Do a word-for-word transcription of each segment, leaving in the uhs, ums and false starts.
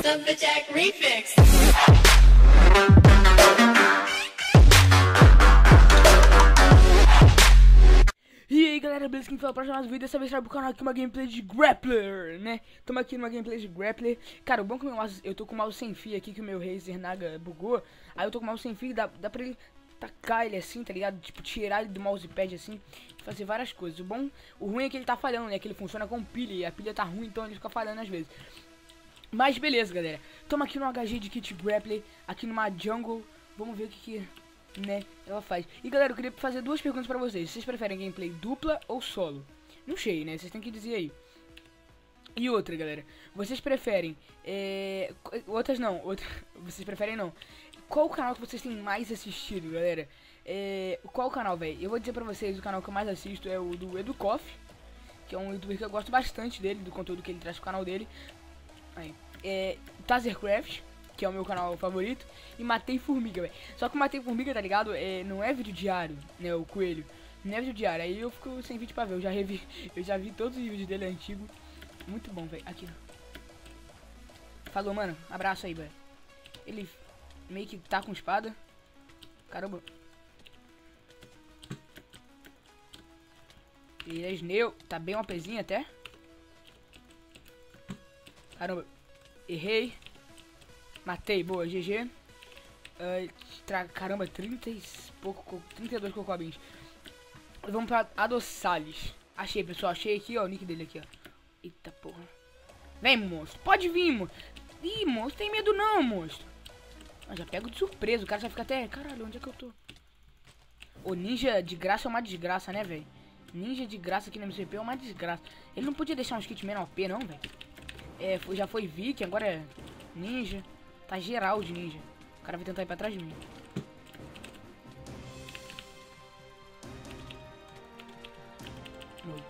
Jack Remix. E aí galera, beleza? Quem fala pra mais um vídeo, dessa vez trago pro canal aqui uma gameplay de Grappler, né? Tamo aqui numa gameplay de Grappler. Cara, o bom é que o meu mouse, eu tô com o mouse sem fio aqui, que o meu Razer Naga bugou. Aí eu tô com o mouse sem fio, dá, dá pra ele tacar ele assim, tá ligado? Tipo, tirar ele do mousepad assim, fazer várias coisas. O bom, o ruim é que ele tá falhando, né? Que ele funciona com pilha e a pilha tá ruim, então ele fica falhando às vezes. Mas beleza, galera. Tamo aqui no H G de Kit Grappler, aqui numa jungle. Vamos ver o que que, né, ela faz. E galera, eu queria fazer duas perguntas pra vocês. Vocês preferem gameplay dupla ou solo? Não sei, né? Vocês têm que dizer aí. E outra, galera. Vocês preferem... É... Outras não. Outra... Vocês preferem não. Qual o canal que vocês têm mais assistido, galera? É... Qual o canal, velho? Eu vou dizer pra vocês, o canal que eu mais assisto é o do Educoff, que é um youtuber que eu gosto bastante dele, do conteúdo que ele traz pro canal dele. Aí. É... Tazercraft, que é o meu canal favorito, e Matei Formiga, velho. Só que o Matei Formiga, tá ligado? É, não é vídeo diário, né, o coelho. Não é vídeo diário, aí eu fico sem vídeo pra ver. Eu já revi, eu já vi todos os vídeos dele antigo. Muito bom, velho. Aqui, ó. Falou, mano. Abraço aí, velho. Ele meio que tá com espada. Caramba. Ele é Sneu. Tá bem uma pezinha até. Caramba. Errei. Matei, boa, G G. Uh, caramba, trinta e pouco, trinta e dois cocobins. Vamos pra Adoçales. Achei, pessoal, achei aqui, ó, o nick dele aqui, ó. Eita porra. Vem, monstro, pode vir, monstro. Ih, monstro, tem medo não, monstro. Ah, já pego de surpresa, o cara já fica até... Caralho, onde é que eu tô? O ninja de graça é uma desgraça, né, velho? Ninja de graça aqui no M C P é uma desgraça. Ele não podia deixar uns kits menor P, não, velho. É, foi, já foi Viking, agora é ninja. Tá geral de ninja. O cara vai tentar ir pra trás de mim. Oi.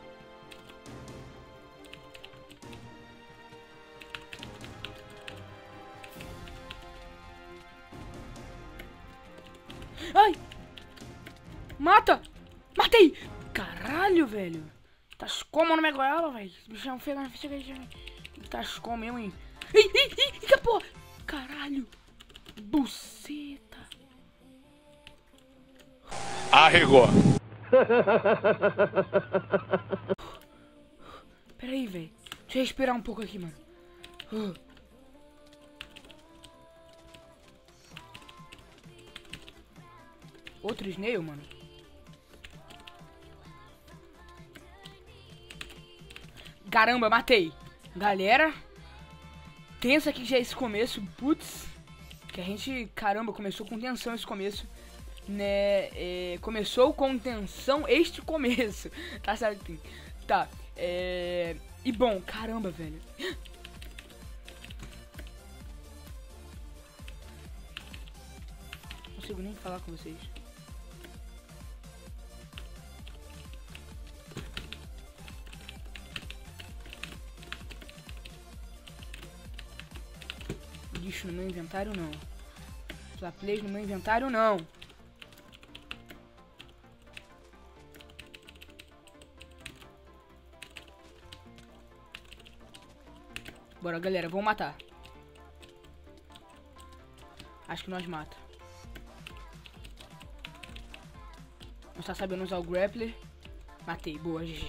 Ai! Mata! Matei! Caralho, velho! Tá como no minha goela, velho? Esse bichão feio, chega aí, chega aí. Tá como mesmo, hein? Ih, ih, ih, que porra! Caralho! Buceta! Arregou! Pera aí, velho. Deixa eu respirar um pouco aqui, mano. Uh. Outro snail, mano. Caramba, matei. Galera, tensa aqui já esse começo, putz. Que a gente, caramba, começou com tensão esse começo, né? É, começou com tensão este começo. Tá certo? Tá. É, e bom, caramba, velho. Não consigo nem falar com vocês. Lixo no meu inventário não. Plays no meu inventário não. Bora, galera, vamos matar. Acho que nós mata. Não está sabendo usar o grappler. Matei, boa, G G.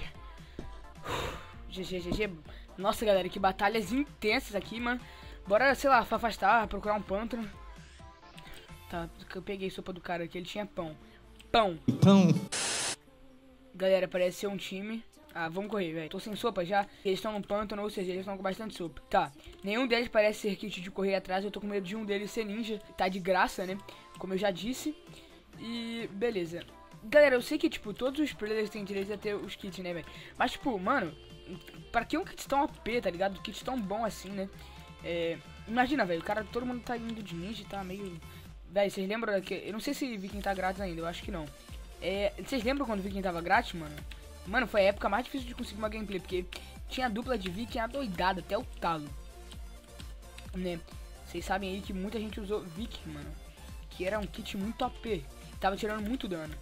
G G, G G. Nossa, galera, que batalhas intensas aqui, mano. Bora, sei lá, afastar, procurar um pântano. Tá, eu peguei sopa do cara aqui, ele tinha pão. Pão. Pão. Galera, parece ser um time. Ah, vamos correr, velho. Tô sem sopa já. Eles estão no pântano, ou seja, eles estão com bastante sopa. Tá, nenhum deles parece ser kit de correr atrás. Eu tô com medo de um deles ser ninja. Tá de graça, né? Como eu já disse. E beleza. Galera, eu sei que, tipo, todos os players têm direito a ter os kits, né, velho? Mas, tipo, mano, pra que um kit tão O P, tá ligado? Um kit tão bom assim, né? É, imagina, velho, o cara, todo mundo tá indo de ninja, tá meio... Velho, vocês lembram que... Eu não sei se Viking tá grátis ainda, eu acho que não. É, vocês lembram quando o Viking tava grátis, mano? Mano, foi a época mais difícil de conseguir uma gameplay, porque tinha dupla de Viking adoidada, até o talo. Né? Vocês sabem aí que muita gente usou Viking, mano. Que era um kit muito O P. Tava tirando muito dano.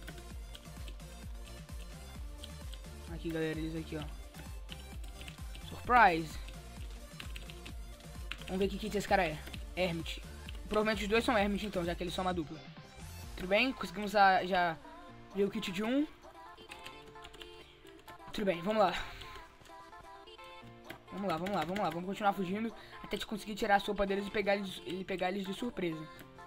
Aqui, galera, eles aqui, ó. Surprise! Vamos ver que kit esse cara é. Hermit. Provavelmente os dois são Hermit então, já que eles são uma dupla. Tudo bem? Conseguimos a, já ver o kit de um. Tudo bem, vamos lá. Vamos lá, vamos lá, vamos lá. Vamos continuar fugindo até te conseguir tirar a sopa deles e pegar eles, e pegar eles de surpresa.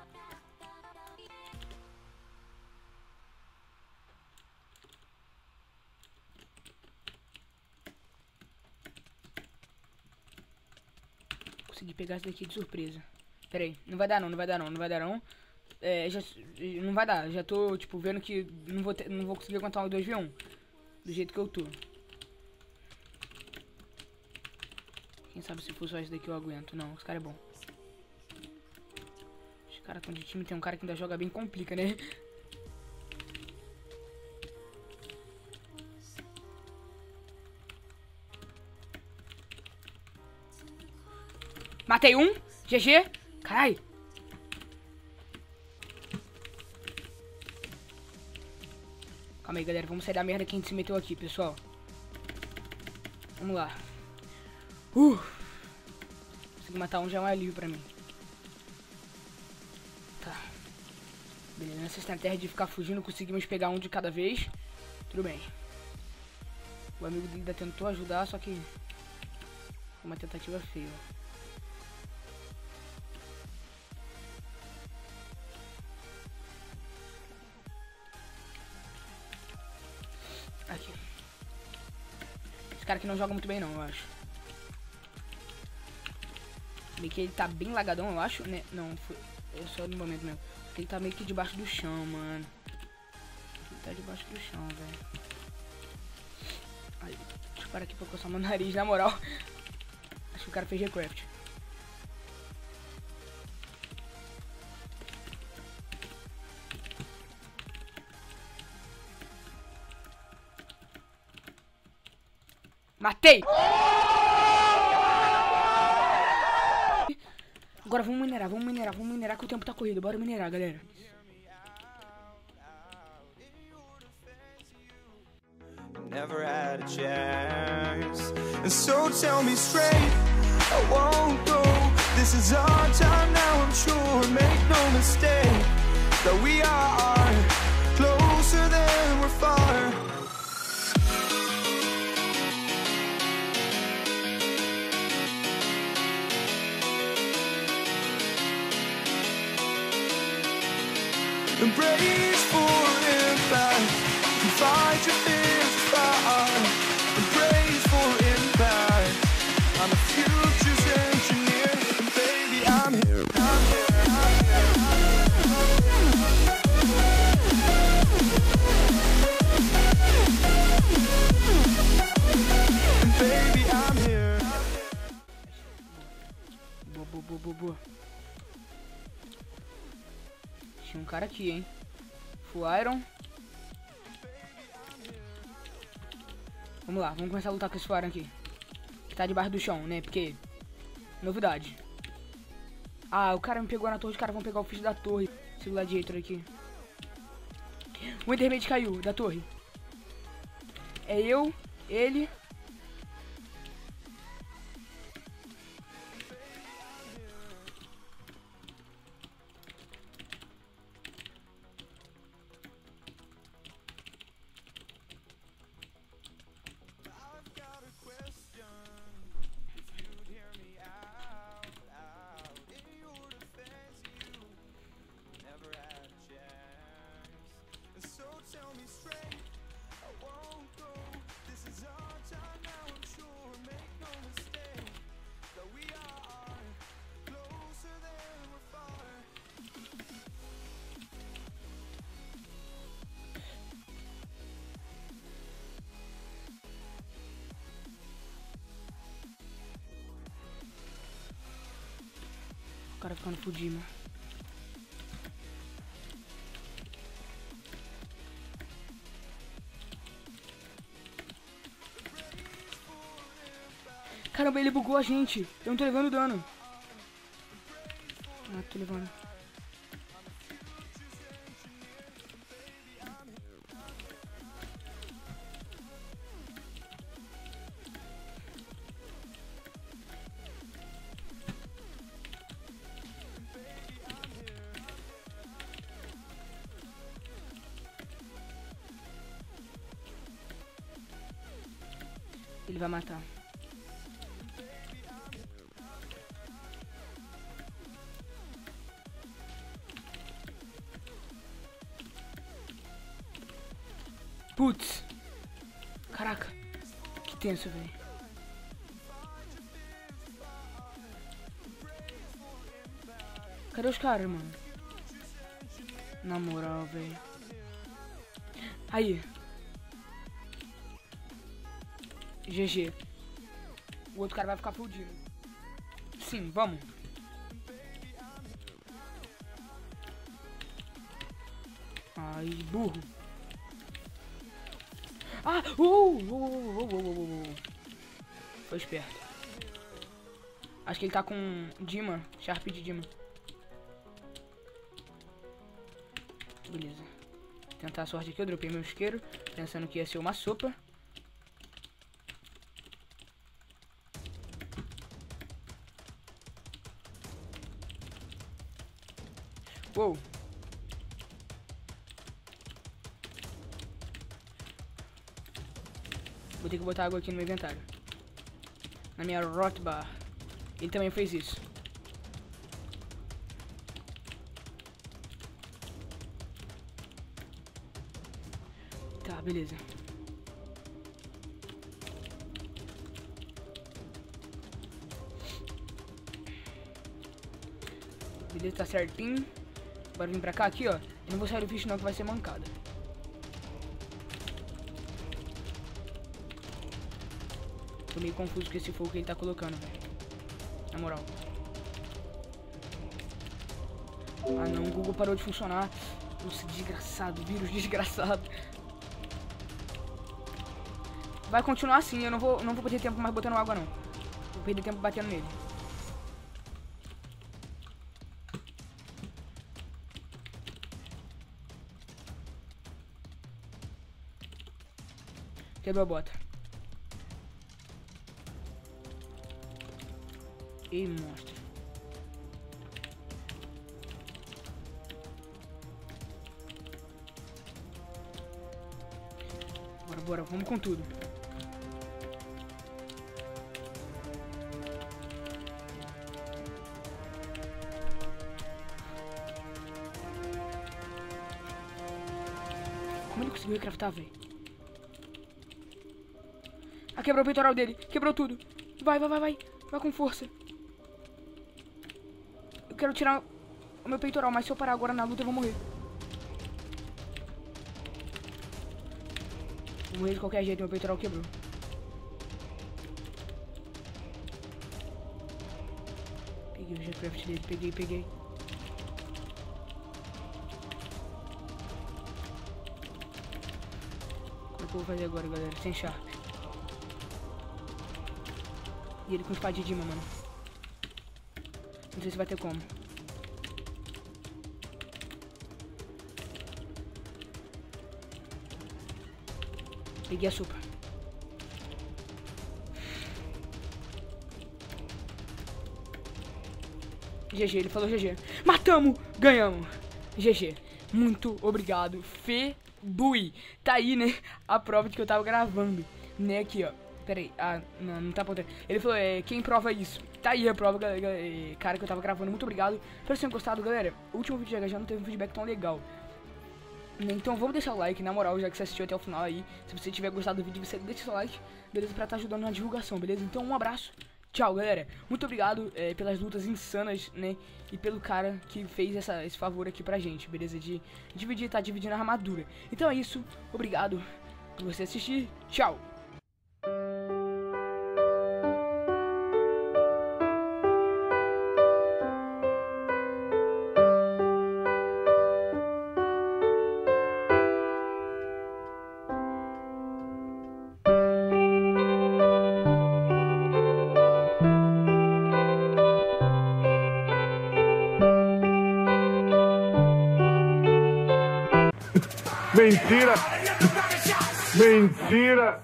Consegui pegar esse daqui de surpresa. Pera aí, não vai dar não, não vai dar não, não vai dar não. É, já, não vai dar, já tô, tipo, vendo que não vou, ter, não vou conseguir aguentar um dois v um. Do jeito que eu tô. Quem sabe se for só esse daqui eu aguento. Não, esse cara é bom. Os caras estão de time, tem um cara que ainda joga bem, complica, né? Matei um. G G. Carai. Calma aí, galera. Vamos sair da merda que a gente se meteu aqui, pessoal. Vamos lá. Uh. Consegui matar um já é um alívio pra mim. Tá. Beleza, nessa estratégia de ficar fugindo, conseguimos pegar um de cada vez. Tudo bem. O amigo dele ainda tentou ajudar, só que foi uma tentativa feia. Aqui. Esse cara aqui não joga muito bem não, eu acho. Meio que ele tá bem lagadão, eu acho, né? Não, foi é só no momento mesmo. Ele tá meio que debaixo do chão, mano. Ele tá debaixo do chão, velho. Aí, deixa eu parar aqui pra coçar meu nariz, na moral. Acho que o cara fez recraft. Matei! Agora vamos minerar, vamos minerar, vamos minerar que o tempo tá corrido. Bora minerar, galera. Never had a chance. And so tell me straight, I won't go. This is our time now, I'm sure. Make no mistake that we are closer than we're far. Embrace for impact, and fight your fears fire. Embrace for impact, I'm a future's engineer. And baby, I'm here, I'm here, I'm here. And baby, I'm here. Boa, boa, boa, boa, boa. Tinha um cara aqui, hein? Full Iron. Vamos lá, vamos começar a lutar com esse Full Iron aqui. Que tá debaixo do chão, né? Porque... novidade. Ah, o cara me pegou na torre. Os caras vão pegar o fish da torre. Esse gladiator aqui. O Endermate caiu da torre. É eu, ele... O cara ficando fudido. Caramba, ele bugou a gente. Eu não tô levando dano. Ah, tô levando. Ele vai matar. Putz. Caraca. Que tenso, velho. Cadê os caras, mano? Na moral, velho. Aí. G G. O outro cara vai ficar fudido. Sim, vamos. Ai, burro. Ah! Uh, uh, uh, uh, uh, uh, uh. Foi esperto. Acho que ele tá com Dima. Sharp de Dima. Beleza. Tentar a sorte aqui. Eu dropei meu isqueiro. Pensando que ia ser uma sopa. Uou. Vou ter que botar água aqui no meu inventário. Na minha Rotbar. Ele também fez isso. Tá, beleza. Beleza, tá certinho. Bora vir pra cá, aqui, ó. Eu não vou sair do fish não, que vai ser mancada. Tô meio confuso com esse fogo que ele tá colocando, velho. Na moral. Ah não, o Google parou de funcionar. Nossa, desgraçado, vírus desgraçado. Vai continuar assim, eu não vou, não vou perder tempo mais botando água não. Vou perder tempo batendo nele. Quebrou a bota. Ei, monstro. Bora, bora, vamos com tudo. Como ele conseguiu recraftar, velho? Ah, quebrou o peitoral dele. Quebrou tudo. Vai, vai, vai, vai. Vai com força. Eu quero tirar o meu peitoral, mas se eu parar agora na luta eu vou morrer. Vou morrer de qualquer jeito, meu peitoral quebrou. Peguei o G-Craft dele, peguei, peguei. Como é que eu vou fazer agora, galera? Sem Sharp. E ele com espada de Dima, mano. Não sei se vai ter como. Peguei a sopa. G G, ele falou G G. Matamos! Ganhamos! G G. Muito obrigado. Febui. Tá aí, né? A prova de que eu tava gravando. Né, aqui, ó. Pera aí, ah, não, não tá apontando. Ele falou, é, quem prova isso? Tá aí a prova, galera, cara, que eu tava gravando. Muito obrigado. Espero que vocês tenham gostado, galera. O último vídeo já não teve um feedback tão legal. Então vamos deixar o like, na moral, já que você assistiu até o final aí. Se você tiver gostado do vídeo, você deixa o like, beleza? Pra estar ajudando na divulgação, beleza? Então um abraço, tchau, galera. Muito obrigado é, pelas lutas insanas, né? E pelo cara que fez essa, esse favor aqui pra gente, beleza? De dividir, tá dividindo a armadura. Então é isso, obrigado por você assistir, tchau. Mentira! Mentira!